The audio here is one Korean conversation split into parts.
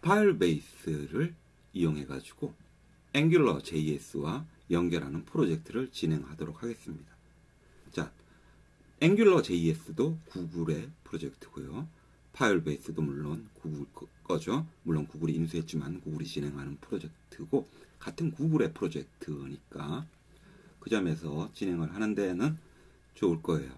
파이어베이스를 이용해 가지고 앵귤러 JS와 연결하는 프로젝트를 진행하도록 하겠습니다. 자, 앵귤러 JS도 구글의 프로젝트고요. 파이어베이스도 물론 구글 거죠. 물론 구글이 인수했지만 구글이 진행하는 프로젝트고 같은 구글의 프로젝트니까 그 점에서 진행을 하는 데는 좋을 거예요.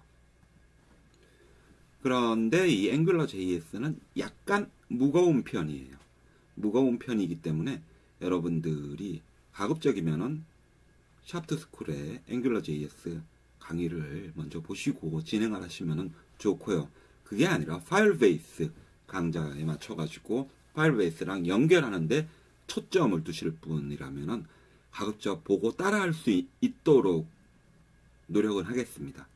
그런데 이 앵귤러 JS는 약간 무거운 편이에요. 무거운 편이기 때문에 여러분들이 가급적이면은 샤프트스쿨의 앵귤러 JS 강의를 먼저 보시고 진행을 하시면 좋고요. 그게 아니라 파이어베이스 강좌에 맞춰가지고 파이어베이스랑 연결하는데 초점을 두실 분이라면 가급적 보고 따라할 수 있도록 노력을 하겠습니다.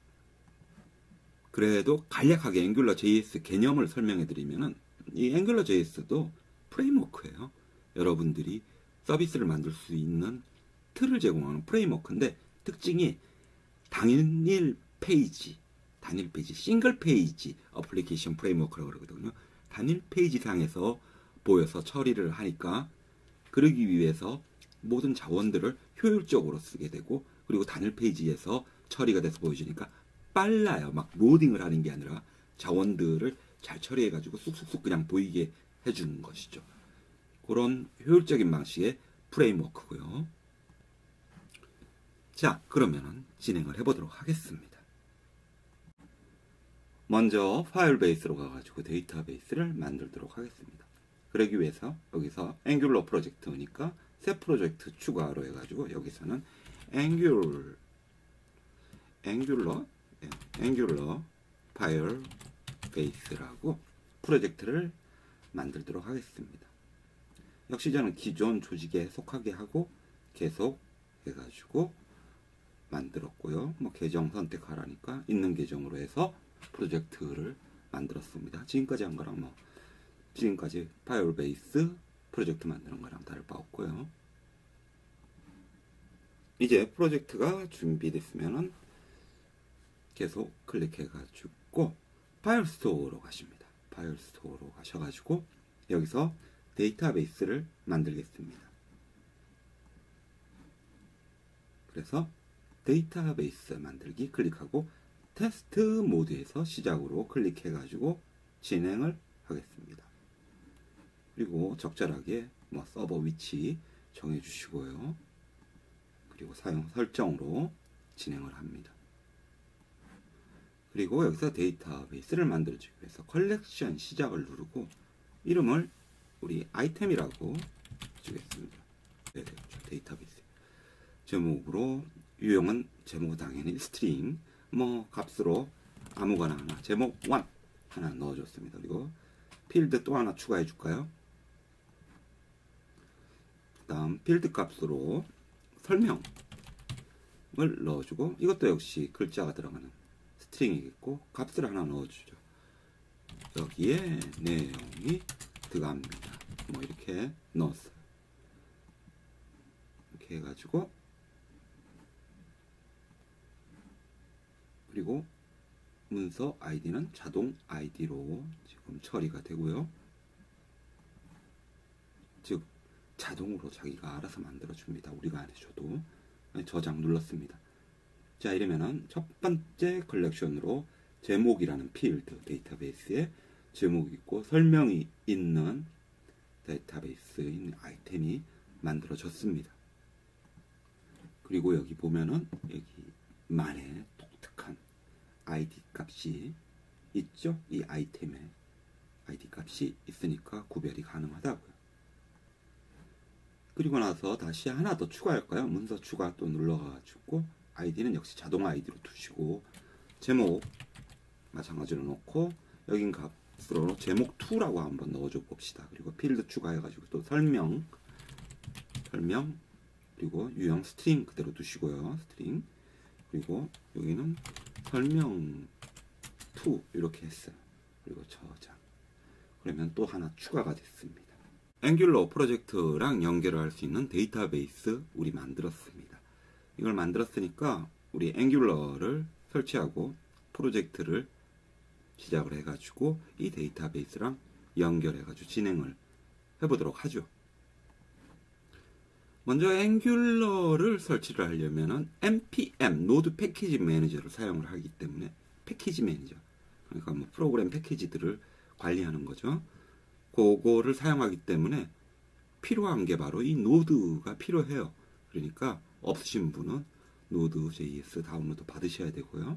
그래도 간략하게 앵귤러 JS 개념을 설명해 드리면 이 앵귤러 JS도 프레임워크예요. 여러분들이 서비스를 만들 수 있는 틀을 제공하는 프레임워크인데 특징이 단일 페이지, 싱글 페이지 어플리케이션 프레임워크라고 그러거든요. 단일 페이지 상에서 보여서 처리를 하니까 그러기 위해서 모든 자원들을 효율적으로 쓰게 되고 그리고 단일 페이지에서 처리가 돼서 보여주니까 빨라요. 막 로딩을 하는 게 아니라 자원들을 잘 처리해가지고 쑥쑥쑥 그냥 보이게 해주는 것이죠. 그런 효율적인 방식의 프레임워크고요. 자, 그러면 진행을 해보도록 하겠습니다. 먼저 파이어베이스로 가가지고 데이터베이스를 만들도록 하겠습니다. 그러기 위해서 여기서 앵귤러 프로젝트니까 새 프로젝트 추가로 해가지고 여기서는 앵귤러 파이어베이스라고 프로젝트를 만들도록 하겠습니다. 역시 저는 기존 조직에 속하게 하고 계속 해가지고 만들었고요. 뭐 계정 선택하라니까 있는 계정으로 해서 프로젝트를 만들었습니다. 지금까지 한 거랑 지금까지 파이어베이스 프로젝트 만드는 거랑 다를 바 없고요. 이제 프로젝트가 준비됐으면은 계속 클릭해가지고 파일 스토어로 가십니다. 파일 스토어로 가셔가지고 여기서 데이터베이스를 만들겠습니다. 그래서 데이터베이스 만들기 클릭하고 테스트 모드에서 시작으로 클릭해가지고 진행을 하겠습니다. 그리고 적절하게 서버 위치 정해주시고요. 그리고 사용 설정으로 진행을 합니다. 그리고 여기서 데이터베이스를 만들어주기 위해서 컬렉션 시작을 누르고 이름을 우리 아이템이라고 주겠습니다. 네, 데이터베이스 제목으로 유형은 제목은 당연히 스트링 값으로 아무거나 하나 제목 1 하나 넣어줬습니다. 그리고 필드 또 하나 추가해 줄까요? 그 다음 필드 값으로 설명을 넣어주고 이것도 역시 글자가 들어가는 스트링이겠고 값을 하나 넣어주죠. 여기에 내용이 들어갑니다. 이렇게 넣었어요. 이렇게 해가지고 그리고 문서 아이디는 자동 아이디로 지금 처리가 되고요. 즉 자동으로 자기가 알아서 만들어 줍니다. 우리가 안 해줘도. 저장 눌렀습니다. 자, 이러면은 첫 번째 컬렉션으로 제목이라는 필드 데이터베이스에 제목이 있고 설명이 있는 데이터베이스인 아이템이 만들어졌습니다. 그리고 여기 보면은 여기 만의 독특한 아이디 값이 있죠. 이 아이템에 아이디 값이 있으니까 구별이 가능하다고요. 그리고 나서 다시 하나 더 추가할까요? 문서 추가 또 눌러가지고 아이디는 역시 자동 아이디로 두시고 제목 마찬가지로 놓고 여긴 값으로 제목 2라고 한번 넣어줘 봅시다. 그리고 필드 추가해가지고 또 설명 그리고 유형 스트링 그대로 두시고요. 스트링 그리고 여기는 설명 2 이렇게 했어요. 그리고 저장. 그러면 또 하나 추가가 됐습니다. 앵귤러 프로젝트랑 연결을 할 수 있는 데이터베이스 우리 만들었습니다. 이걸 만들었으니까 우리 앵귤러를 설치하고 프로젝트를 시작을 해가지고 이 데이터베이스랑 연결해가지고 진행을 해보도록 하죠. 먼저 앵귤러를 설치를 하려면은 npm 노드 패키지 매니저를 사용을 하기 때문에 패키지 매니저, 그러니까 뭐 프로그램 패키지들을 관리하는 거죠. 그거를 사용하기 때문에 필요한 게 바로 이 노드가 필요해요. 그러니까 없으신 분은 노드.js 다운로드 받으셔야 되고요.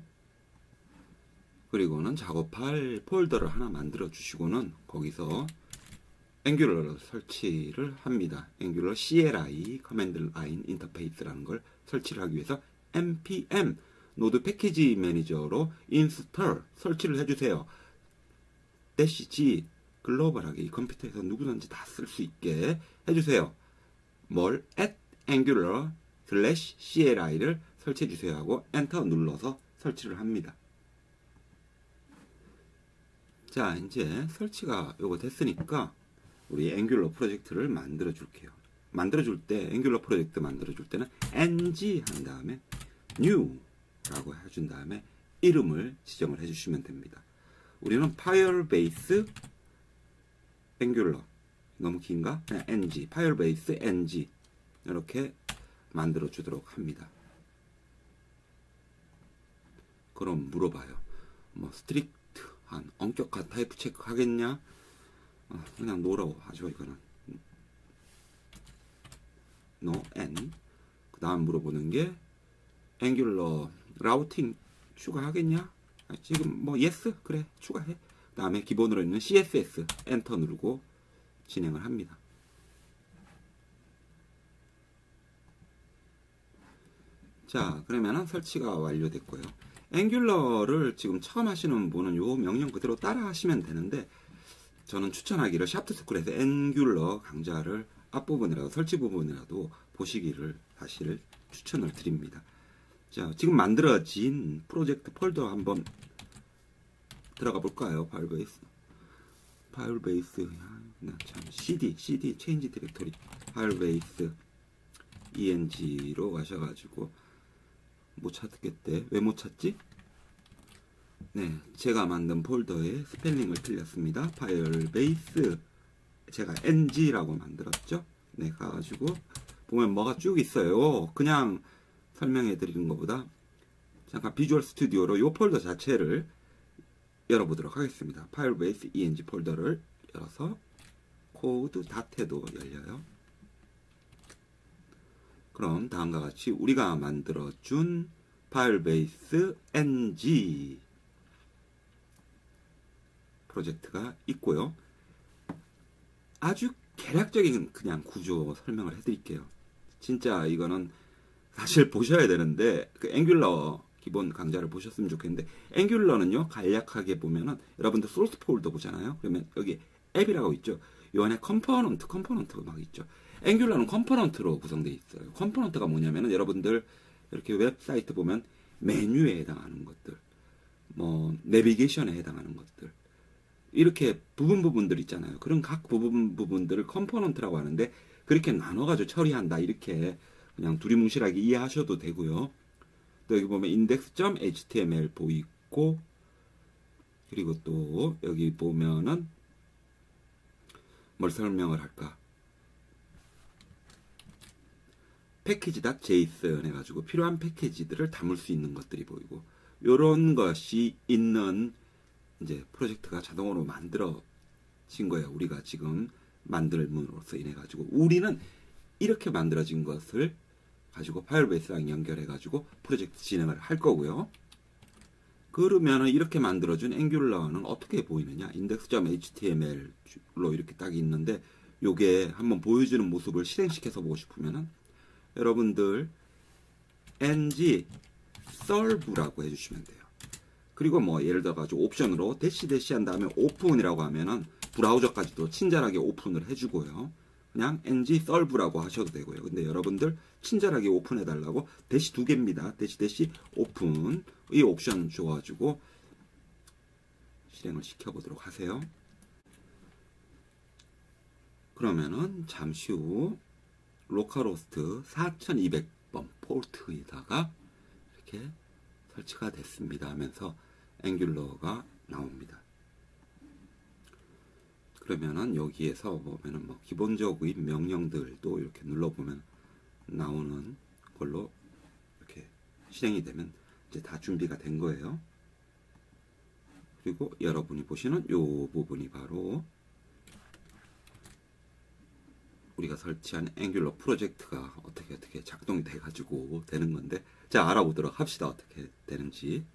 그리고는 작업할 폴더를 하나 만들어 주시고는 거기서 앵귤러를 설치를 합니다. 앵귤러 CLI 커맨드 라인 인터페이스라는 걸 설치를 하기 위해서 npm 노드 패키지 매니저로 인스톨 설치를 해주세요. -g 글로벌하게 이 컴퓨터에서 누구든지 다 쓸 수 있게 해주세요. 뭘 @angular/cli를 설치해주세요 하고 엔터 눌러서 설치를 합니다. 자, 이제 설치가 요거 됐으니까 우리 앵귤러 프로젝트를 만들어 줄게요. 만들어 줄 때 앵귤러 프로젝트 만들어 줄 때는 ng 한 다음에 new 라고 해준 다음에 이름을 지정을 해주시면 됩니다. 우리는 파이어베이스 앵귤러, 너무 긴가? 그냥 ng, 파이어베이스 ng 이렇게 만들어 주도록 합니다. 그럼 물어봐요. 뭐 스트릭트한 엄격한 타입 체크 하겠냐? 그냥 노라고 하죠. 이거는 no n. 그 다음 물어보는 게 앵귤러 라우팅 추가하겠냐? 지금 뭐 yes 그래 추가해. 그 다음에 기본으로 있는 css 엔터 누르고 진행을 합니다. 자, 그러면은 설치가 완료됐고요. 앵귤러를 지금 처음 하시는 분은 요 명령 그대로 따라 하시면 되는데, 저는 추천하기를 샤프트스쿨에서 앵귤러 강좌를 앞부분이라도 설치 부분이라도 보시기를 사실 추천을 드립니다. 자, 지금 만들어진 프로젝트 폴더 한번 들어가 볼까요? 파일베이스 참 cd 체인지 디렉토리 파일베이스 eng로 가셔가지고 못 찾겠대. 왜 못 찾지? 네, 제가 만든 폴더에 스펠링을 틀렸습니다. 파일베이스 제가 ng라고 만들었죠. 네, 가가지고 보면 뭐가 쭉 있어요. 그냥 설명해 드리는 것보다 잠깐 비주얼 스튜디오로 이 폴더 자체를 열어보도록 하겠습니다. 파일베이스 eng 폴더를 열어서 코드 닷해도 열려요. 그럼 다음과 같이 우리가 만들어준 파일베이스 ng 프로젝트가 있고요. 아주 개략적인 그냥 구조 설명을 해드릴게요. 진짜 이거는 사실 보셔야 되는데 그 앵귤러 기본 강좌를 보셨으면 좋겠는데, 앵귤러는요 간략하게 보면은 여러분들 소스 폴더 보잖아요. 그러면 여기 앱이라고 있죠. 요 안에 컴포넌트가 막 있죠. 앵귤러는 컴포넌트로 구성되어 있어요. 컴포넌트가 뭐냐면은 여러분들 이렇게 웹사이트 보면 메뉴에 해당하는 것들, 뭐 내비게이션에 해당하는 것들, 이렇게 부분들 있잖아요. 그런 각 부분들을 컴포넌트라고 하는데, 그렇게 나눠가지고 처리한다 이렇게 그냥 두리뭉실하게 이해하셔도 되고요. 또 여기 보면 index.html 보이고, 그리고 또 여기 보면은 뭘 설명을 할까? 패키지.json 해가지고 필요한 패키지들을 담을 수 있는 것들이 보이고, 요런 것이 있는 이제 프로젝트가 자동으로 만들어진 거예요. 우리가 지금 만들므로써 인해 가지고 우리는 이렇게 만들어진 것을 가지고 파일베이스랑 연결해 가지고 프로젝트 진행을 할 거고요. 그러면은 이렇게 만들어준 앵귤러는 어떻게 보이느냐? index.html로 이렇게 딱 있는데, 요게 한번 보여주는 모습을 실행시켜서 보고 싶으면은 여러분들 ng solve라고 해주시면 돼요. 그리고 뭐 예를 들어 가지고 옵션으로 대시 한 다음에 오픈이라고 하면은 브라우저까지도 친절하게 오픈을 해주고요. 그냥 ng solve라고 하셔도 되고요. 근데 여러분들 친절하게 오픈해 달라고 대시 2개입니다. 대시 오픈 이 옵션 줘가지고 실행을 시켜보도록 하세요. 그러면은 잠시 후 로컬호스트 4200번 포트에다가 이렇게 설치가 됐습니다 하면서 앵귤러가 나옵니다. 그러면은 여기에서 보면은 뭐 기본적인 명령들도 이렇게 눌러보면 나오는 걸로 이렇게 실행이 되면 이제 다 준비가 된 거예요. 그리고 여러분이 보시는 요 부분이 바로 우리가 설치한 앵귤러 프로젝트가 어떻게 작동이 돼가지고 되는 건데, 자, 알아보도록 합시다. 어떻게 되는지.